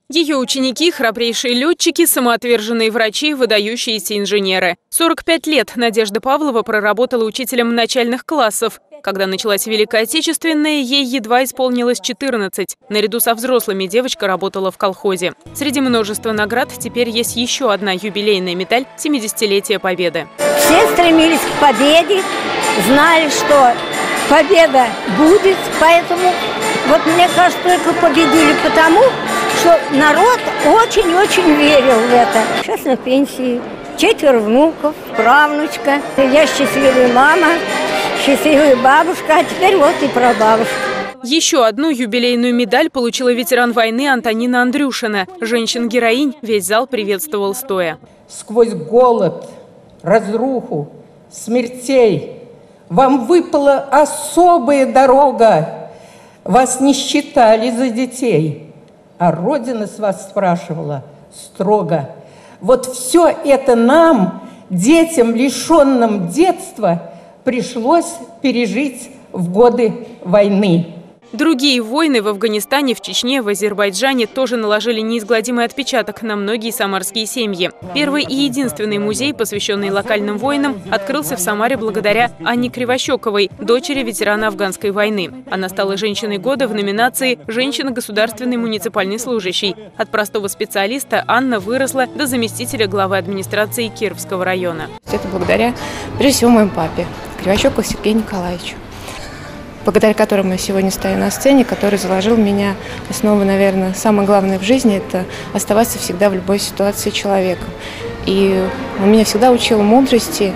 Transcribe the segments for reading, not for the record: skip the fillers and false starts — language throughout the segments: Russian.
Ее ученики – храбрейшие летчики, самоотверженные врачи, выдающиеся инженеры. 45 лет Надежда Павлова проработала учителем начальных классов. Когда началась Великая Отечественная, ей едва исполнилось 14. Наряду со взрослыми девочка работала в колхозе. Среди множества наград теперь есть еще одна юбилейная медаль 70-летия Победы. Все стремились к победе, знали, что победа будет, поэтому вот мне кажется, только победили потому, что народ очень-очень верил в это. Сейчас на пенсии, 4 внуков, правнучка. Я счастливая мама, счастливая бабушка, а теперь вот и прабабушка. Еще одну юбилейную медаль получила ветеран войны Антонина Андрюшина. Женщин-героинь весь зал приветствовал стоя. Сквозь голод, разруху, смертей вам выпала особая дорога. Вас не считали за детей, а Родина с вас спрашивала строго. Вот все это нам, детям, лишенным детства, пришлось пережить в годы войны. Другие войны в Афганистане, в Чечне, в Азербайджане тоже наложили неизгладимый отпечаток на многие самарские семьи. Первый и единственный музей, посвященный локальным воинам, открылся в Самаре благодаря Анне Кривощековой, дочери ветерана афганской войны. Она стала женщиной года в номинации «Женщина государственный муниципальный служащий». От простого специалиста Анна выросла до заместителя главы администрации Кировского района. Это благодаря, прежде всего, моему папе, Кривощекову Сергею Николаевичу, благодаря которому я сегодня стою на сцене, который заложил в меня основу, наверное, самое главное в жизни – это оставаться всегда в любой ситуации человеком. И он меня всегда учил мудрости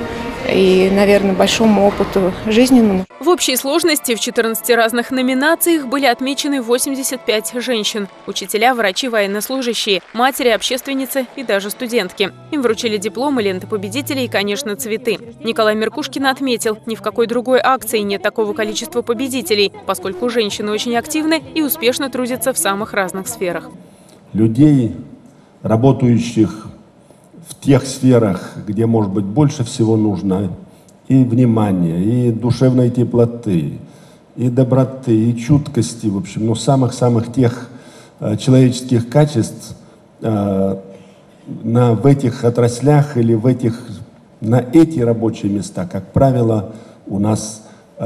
и, наверное, большому опыту жизненному. В общей сложности в 14 разных номинациях были отмечены 85 женщин. Учителя, врачи, военнослужащие, матери, общественницы и даже студентки. Им вручили дипломы, ленты победителей и, конечно, цветы. Николай Меркушкин отметил, ни в какой другой акции нет такого количества победителей, поскольку женщины очень активны и успешно трудятся в самых разных сферах. Людей, работающих в тех сферах, где, может быть, больше всего нужно и внимания, и душевной теплоты, и доброты, и чуткости, в общем, ну, самых-самых тех человеческих качеств в этих отраслях или на эти рабочие места, как правило, у нас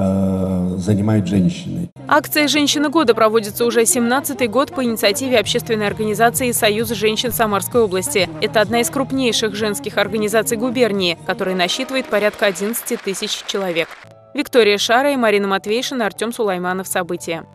занимают женщины. Акция «Женщина года» проводится уже 17-й год по инициативе общественной организации «Союз женщин Самарской области». Это одна из крупнейших женских организаций губернии, которая насчитывает порядка 11 тысяч человек. Виктория Шара и Марина Матвейшина, Артем Сулайманов. События.